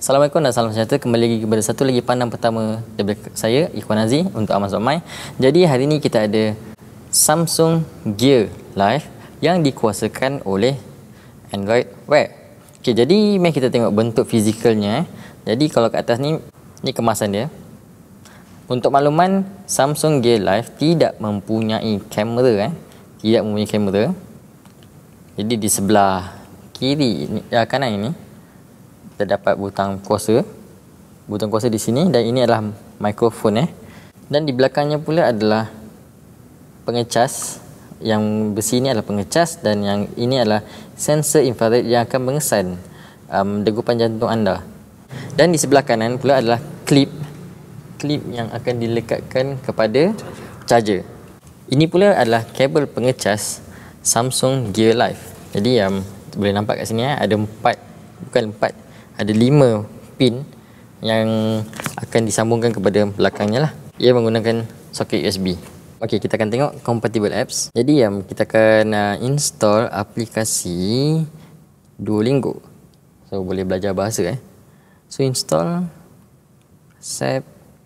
Assalamualaikum dan salam sejahtera. Kembali lagi kepada satu lagi pandang pertama daripada saya, Ikhwan Aziz, untuk Amal Somai. Jadi hari ini kita ada Samsung Gear Live yang dikuasakan oleh Android Wear. Okey, jadi mari kita tengok bentuk fizikalnya. Jadi kalau kat atas ni kemasan dia. Untuk makluman, Samsung Gear Live tidak mempunyai kamera Tidak mempunyai kamera. Jadi di sebelah kiri kanan ini terdapat butang kuasa di sini, dan ini adalah mikrofon dan di belakangnya pula adalah pengecas. Yang besi ini adalah pengecas, dan yang ini adalah sensor infrared yang akan mengesan degupan jantung anda. Dan di sebelah kanan pula adalah klip yang akan dilekatkan kepada charger. Ini pula adalah kabel pengecas Samsung Gear Live. Jadi boleh nampak kat sini ada 5 pin yang akan disambungkan kepada belakangnya lah. Ia menggunakan soket USB. Okey, kita akan tengok compatible apps. Jadi kita akan install aplikasi Duolingo. So boleh belajar bahasa So install, accept.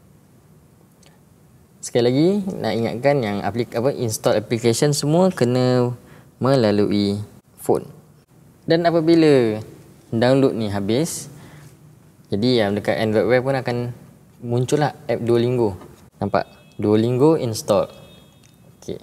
Sekali lagi nak ingatkan yang install application semua kena melalui phone. Dan apabila download ni habis, jadi dekat Android Wear pun akan muncullah app Duolingo. Nampak? Duolingo install. Okey.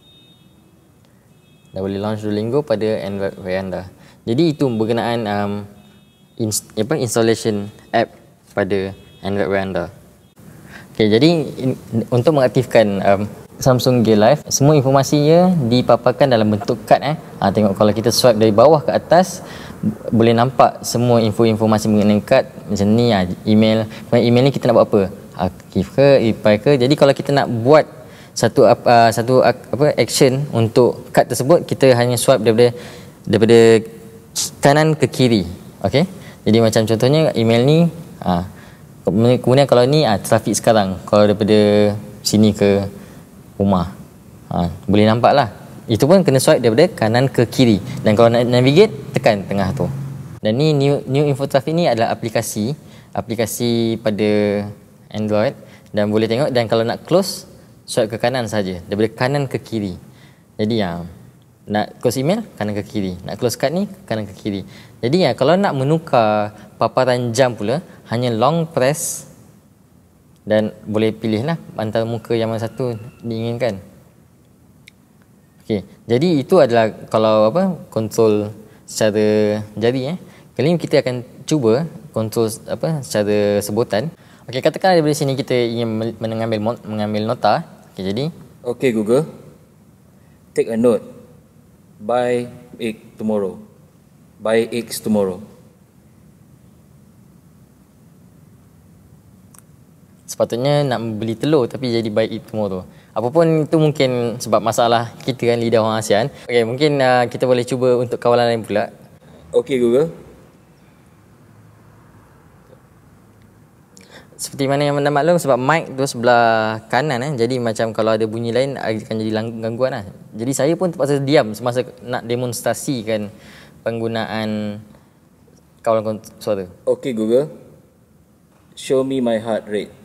Dah boleh launch Duolingo pada Android Wear anda. Jadi itu berkenaan installation app pada Android Wear anda. Okey, jadi untuk mengaktifkan Samsung Gear Live, semua informasinya dipaparkan dalam bentuk kad tengok, kalau kita swipe dari bawah ke atas boleh nampak semua informasi mengenai kad macam ni. Email ni kita nak buat apa? Aktif ke, reply ke. Jadi kalau kita nak buat satu action untuk kad tersebut, kita hanya swipe daripada kanan ke kiri. Okey. Jadi macam contohnya email ni kemudian kalau ni trafik sekarang, kalau daripada sini ke rumah boleh nampak lah. Itu pun kena swipe daripada kanan ke kiri, dan kalau nak navigate tekan tengah tu. Dan ni new info traffic ni adalah aplikasi pada Android, dan boleh tengok. Dan kalau nak close, swipe ke kanan saja, daripada kanan ke kiri. Jadi nak close email, kanan ke kiri, nak close card ni kanan ke kiri. Jadi kalau nak menukar paparan jam pula, hanya long press dan boleh pilihlah antara muka yang mana satu diinginkan. Okey, jadi itu adalah kalau kontrol secara jari. Kali ini kita akan cuba kontrol secara sebutan. Okey, katakan daripada sini kita ingin mengambil nota. Okey, jadi okay Google, take a note. Buy egg tomorrow. Buy eggs tomorrow. Sepatutnya nak beli telur tapi jadi buy it tomorrow. Apapun itu mungkin sebab masalah kita lidah orang ASEAN. Okey, mungkin kita boleh cuba untuk kawalan lain pula. Okey Google. Seperti mana yang anda maklum, sebab mic tu sebelah kanan jadi macam kalau ada bunyi lain akan jadi gangguan Jadi saya pun terpaksa diam semasa nak demonstrasikan penggunaan kawalan suara. Okey Google, show me my heart rate.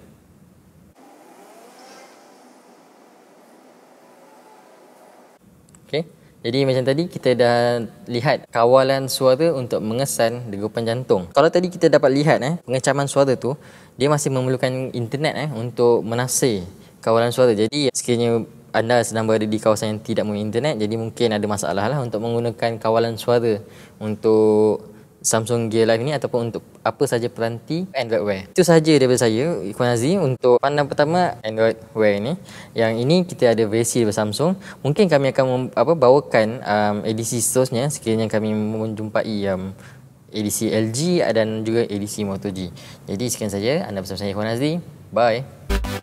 Okey. Jadi macam tadi kita dah lihat kawalan suara untuk mengesan degupan jantung. Kalau tadi kita dapat lihat pengecaman suara tu, dia masih memerlukan internet untuk menafsir kawalan suara. Jadi sekiranya anda sedang berada di kawasan yang tidak mempunyai internet, jadi mungkin ada masalah untuk menggunakan kawalan suara untuk Samsung Gear Live ni ataupun untuk apa saja peranti Android Wear. Itu sahaja daripada saya, Ikhwan Aziz, untuk pandang pertama Android Wear ni. Yang ini kita ada versi daripada Samsung. Mungkin kami akan bawakan edisi seterusnya sekiranya kami menjumpai edisi LG dan juga edisi Moto G. Jadi sekian saja. Anda bersama saya, Ikhwan Aziz. Bye.